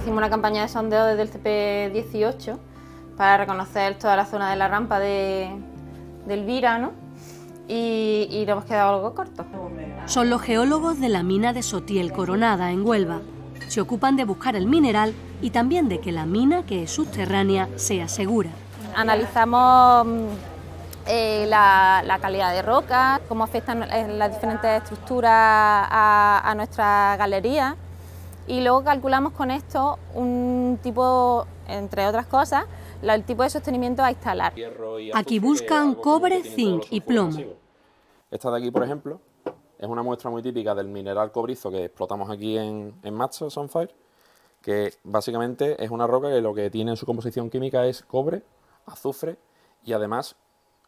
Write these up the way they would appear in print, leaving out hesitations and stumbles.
hicimos una campaña de sondeo desde el CP18 para reconocer toda la zona de la rampa de Elvira, ¿no? Y nos hemos quedado algo cortos. Son los geólogos de la mina de Sotiel Coronada, en Huelva. Se ocupan de buscar el mineral y también de que la mina, que es subterránea, sea segura. Analizamos la calidad de roca, cómo afectan las diferentes estructuras a nuestra galería, y luego calculamos con esto un tipo, entre otras cosas, el tipo de sostenimiento a instalar. Aquí buscan cobre, zinc y plomo. Esta de aquí, por ejemplo, es una muestra muy típica del mineral cobrizo que explotamos aquí en Matzo Sunfire, que básicamente es una roca que lo que tiene en su composición química es cobre, azufre y además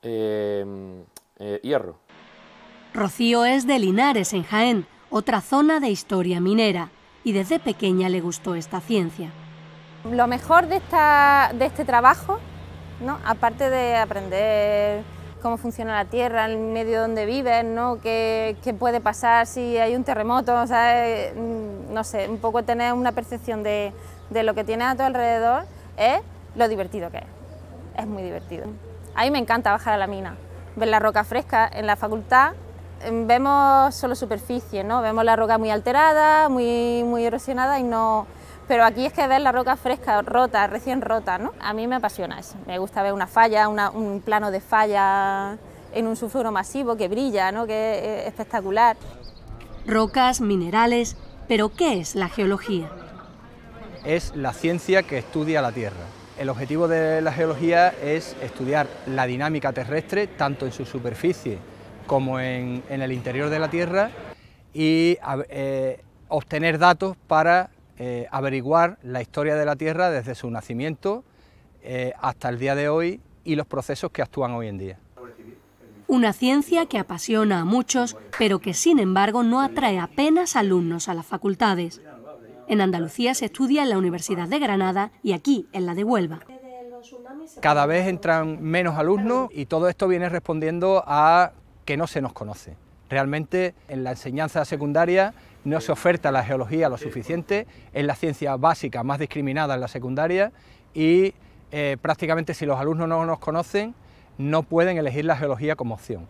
hierro. Rocío es de Linares, en Jaén, otra zona de historia minera, y desde pequeña le gustó esta ciencia. Lo mejor de este trabajo, ¿no?, aparte de aprender cómo funciona la tierra, el medio donde vives, ¿no?, qué puede pasar si hay un terremoto, o sea, no sé, un poco tener una percepción de lo que tienes a tu alrededor, es lo divertido que es. Es muy divertido. A mí me encanta bajar a la mina, ver la roca fresca. En la facultad vemos solo superficie, ¿no? Vemos la roca muy alterada, muy erosionada y no... Pero aquí es que ver la roca fresca, rota, recién rota, ¿no? A mí me apasiona eso. Me gusta ver una falla, un plano de falla en un sulfuro masivo que brilla, ¿no?, que es espectacular. Rocas, minerales, pero ¿qué es la geología? Es la ciencia que estudia la Tierra. El objetivo de la geología es estudiar la dinámica terrestre, tanto en su superficie como en el interior de la Tierra, y obtener datos para averiguar la historia de la Tierra desde su nacimiento hasta el día de hoy y los procesos que actúan hoy en día. Una ciencia que apasiona a muchos, pero que sin embargo no atrae apenas alumnos a las facultades. En Andalucía se estudia en la Universidad de Granada y aquí, en la de Huelva. Cada vez entran menos alumnos y todo esto viene respondiendo a que no se nos conoce. Realmente en la enseñanza secundaria no se oferta la geología lo suficiente, es la ciencia básica más discriminada en la secundaria y prácticamente si los alumnos no nos conocen no pueden elegir la geología como opción.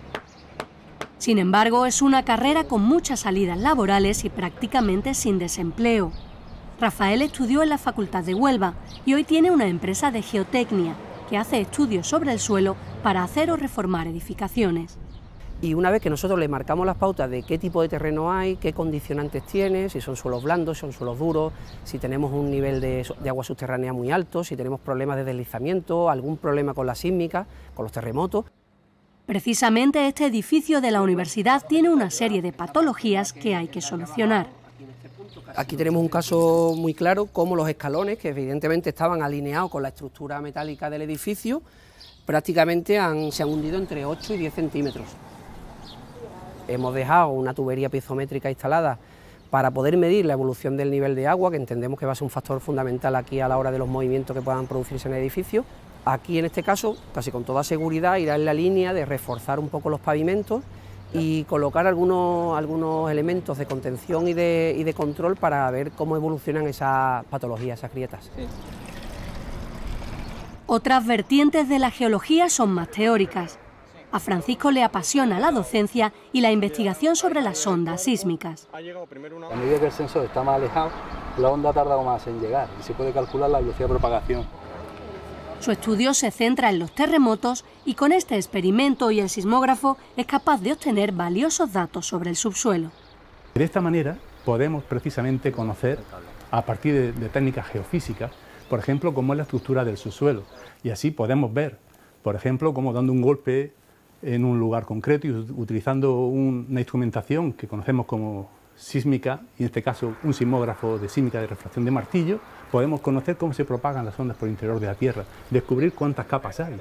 Sin embargo, es una carrera con muchas salidas laborales y prácticamente sin desempleo. Rafael estudió en la Facultad de Huelva y hoy tiene una empresa de geotecnia que hace estudios sobre el suelo para hacer o reformar edificaciones. Y una vez que nosotros le marcamos las pautas de qué tipo de terreno hay, qué condicionantes tiene, si son suelos blandos, si son suelos duros, si tenemos un nivel de agua subterránea muy alto, si tenemos problemas de deslizamiento, algún problema con la sísmica, con los terremotos. Precisamente este edificio de la universidad tiene una serie de patologías que hay que solucionar. Aquí tenemos un caso muy claro, como los escalones, que evidentemente estaban alineados con la estructura metálica del edificio, prácticamente se han hundido entre 8 y 10 centímetros. Hemos dejado una tubería piezométrica instalada para poder medir la evolución del nivel de agua, que entendemos que va a ser un factor fundamental aquí a la hora de los movimientos que puedan producirse en el edificio. Aquí en este caso, casi con toda seguridad, irá en la línea de reforzar un poco los pavimentos y colocar algunos elementos de contención y de control para ver cómo evolucionan esas patologías, esas grietas. Sí. Otras vertientes de la geología son más teóricas. A Francisco le apasiona la docencia y la investigación sobre las ondas sísmicas. A medida que el sensor está más alejado, la onda tarda más en llegar y se puede calcular la velocidad de propagación. Su estudio se centra en los terremotos y con este experimento y el sismógrafo es capaz de obtener valiosos datos sobre el subsuelo. De esta manera podemos precisamente conocer, a partir de técnicas geofísicas, por ejemplo, cómo es la estructura del subsuelo. Y así podemos ver, por ejemplo, cómo dando un golpe en un lugar concreto y utilizando una instrumentación que conocemos como sísmica, y en este caso un sismógrafo de sísmica de refracción de martillo, podemos conocer cómo se propagan las ondas por el interior de la Tierra, descubrir cuántas capas hay.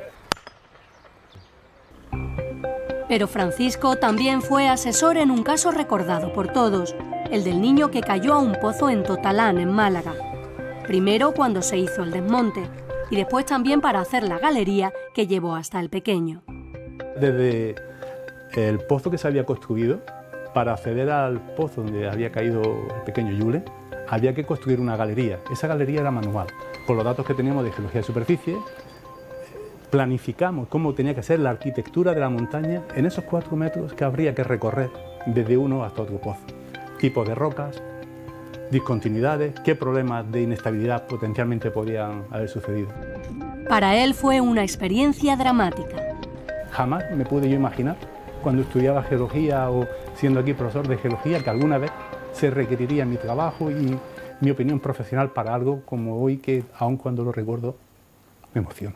Pero Francisco también fue asesor en un caso recordado por todos, el del niño que cayó a un pozo en Totalán, en Málaga. Primero cuando se hizo el desmonte y después también para hacer la galería que llevó hasta el pequeño. Desde el pozo que se había construido para acceder al pozo donde había caído el pequeño Yule, había que construir una galería. Esa galería era manual. Con los datos que teníamos de geología de superficie, planificamos cómo tenía que ser la arquitectura de la montaña en esos 4 metros que habría que recorrer desde uno hasta otro pozo. Tipos de rocas, discontinuidades, qué problemas de inestabilidad potencialmente podían haber sucedido. Para él fue una experiencia dramática. Jamás me pude yo imaginar, cuando estudiaba geología o siendo aquí profesor de geología, que alguna vez se requeriría mi trabajo y mi opinión profesional para algo como hoy, que aun cuando lo recuerdo me emociono.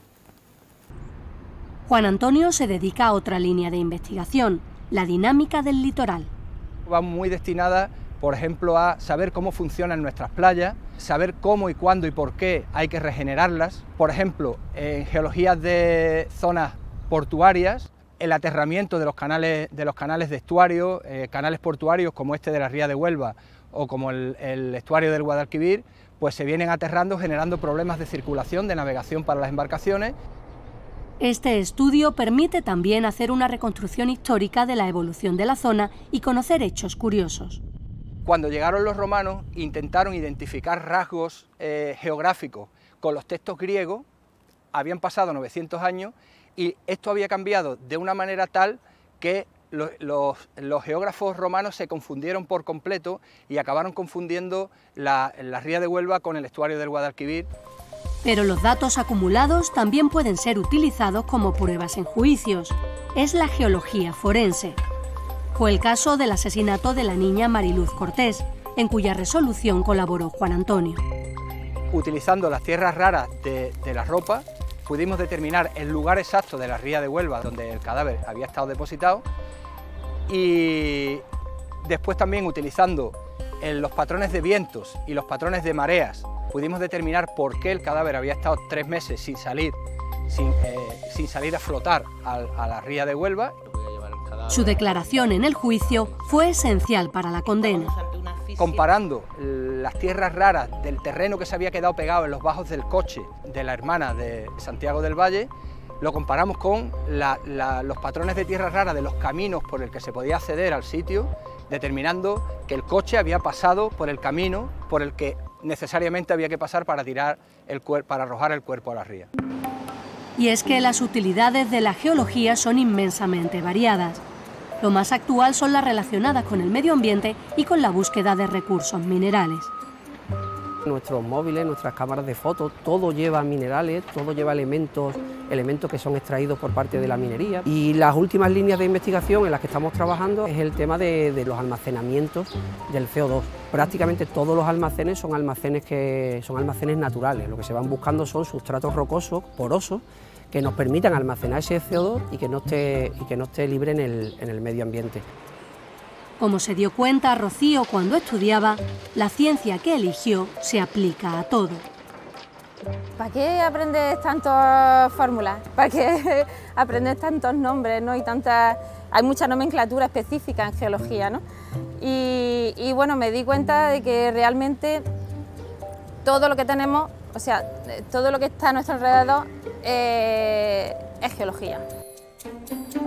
Juan Antonio se dedica a otra línea de investigación, la dinámica del litoral. Va muy destinada, por ejemplo, a saber cómo funcionan nuestras playas, saber cómo y cuándo y por qué hay que regenerarlas. Por ejemplo, en geologías de zonas portuarias, el aterramiento de los canales de estuario, canales portuarios como este de la Ría de Huelva o como el estuario del Guadalquivir, pues se vienen aterrando generando problemas de circulación, de navegación para las embarcaciones. Este estudio permite también hacer una reconstrucción histórica de la evolución de la zona y conocer hechos curiosos. Cuando llegaron los romanos intentaron identificar rasgos geográficos con los textos griegos, habían pasado 900 años y esto había cambiado de una manera tal que los geógrafos romanos se confundieron por completo y acabaron confundiendo la Ría de Huelva con el estuario del Guadalquivir. Pero los datos acumulados también pueden ser utilizados como pruebas en juicios. Es la geología forense. Fue el caso del asesinato de la niña Mariluz Cortés, en cuya resolución colaboró Juan Antonio. Utilizando las tierras raras de la ropa, pudimos determinar el lugar exacto de la Ría de Huelva donde el cadáver había estado depositado y después también utilizando los patrones de vientos y los patrones de mareas pudimos determinar por qué el cadáver había estado 3 meses sin salir a flotar a la Ría de Huelva. Su declaración en el juicio fue esencial para la condena. Comparando las tierras raras del terreno que se había quedado pegado en los bajos del coche de la hermana de Santiago del Valle, lo comparamos con los patrones de tierras raras de los caminos por el que se podía acceder al sitio, determinando que el coche había pasado por el camino por el que necesariamente había que pasar para arrojar el cuerpo a la ría. Y es que las utilidades de la geología son inmensamente variadas. Lo más actual son las relacionadas con el medio ambiente y con la búsqueda de recursos minerales. Nuestros móviles, nuestras cámaras de fotos, todo lleva minerales, todo lleva elementos que son extraídos por parte de la minería. Y las últimas líneas de investigación en las que estamos trabajando es el tema de los almacenamientos del CO2. Prácticamente todos los almacenes son almacenes naturales. Lo que se van buscando son sustratos rocosos, porosos, que nos permitan almacenar ese CO2 y que no esté libre en el medio ambiente. Como se dio cuenta Rocío cuando estudiaba, la ciencia que eligió se aplica a todo. ¿Para qué aprendes tantas fórmulas? ¿Para qué aprendes tantos nombres, ¿no? Hay mucha nomenclatura específica en geología, ¿no? Y bueno, me di cuenta de que realmente todo lo que tenemos, o sea, todo lo que está a nuestro alrededor es geología.